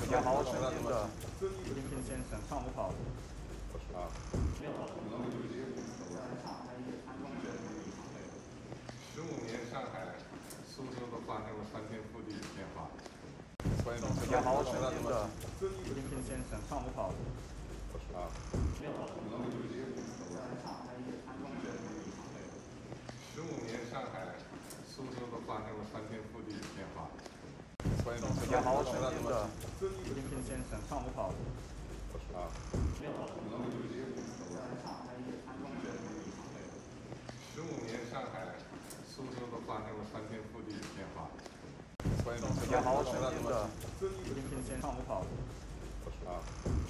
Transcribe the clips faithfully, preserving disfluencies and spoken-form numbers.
你好，请问您的林平先生上午好。 啊，十五年上海、苏州都发生了翻天覆地的变化。欢迎你好，请问您的林平先生上午好。 啊，十五年上海、苏州都发生了翻天覆地的变化。欢迎你好，请问您的林平先生上午好。 啊，十五年上海、苏州都发生了翻天覆地的变化。欢迎你好，请问您的林平先生上午好。 啊，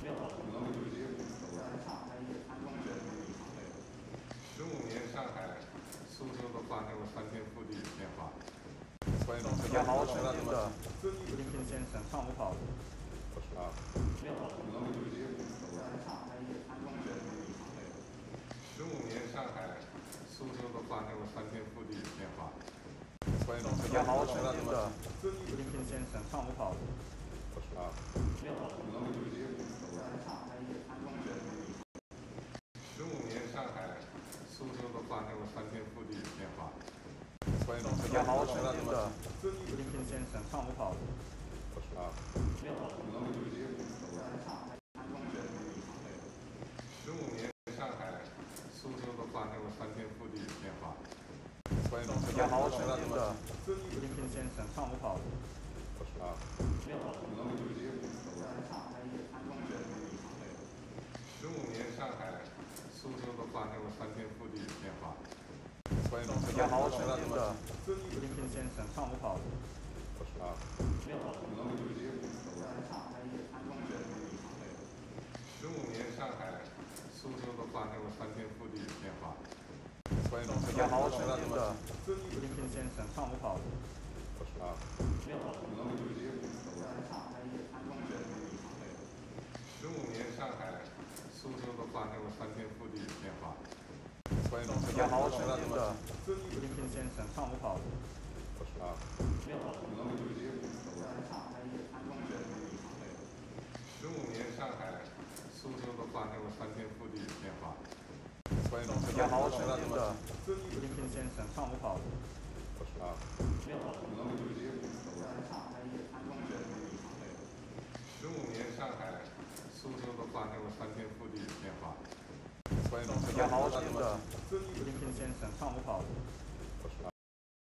十五年上海、苏州都发生了翻天覆地的变化。欢迎你好，请问您的林平先生上午好。 啊，十五年上海、苏州都发生了翻天覆地的变化。欢迎你好，请问您的林平先生上午好。 啊，十五年上海、苏州都发生了翻天覆地的变化。欢迎你好，请问您的林平先生上午好。 啊，十五年上海、苏州都发生了翻天覆地的变化。欢迎你好，请问您的林平先生上午好。 啊，十五年上海、苏州都发生了翻天覆地的变化。欢迎你好，请问您的林平先生上午好。 啊，十五年上海、苏州都发生了翻天覆地的变化。欢迎你好，请问您的林平先生上午好。 啊，十五年上海、苏州都发生了翻天覆地的变化。欢迎你好，请问您的林平先生上午好。 啊，十五年上海、苏州都发生了翻天覆地的变化。欢迎你好，请问您的林平先生上午好。 啊，十五年上海、苏州都发生了翻天覆地的变化。欢迎你好，请问您的林平先生上午好。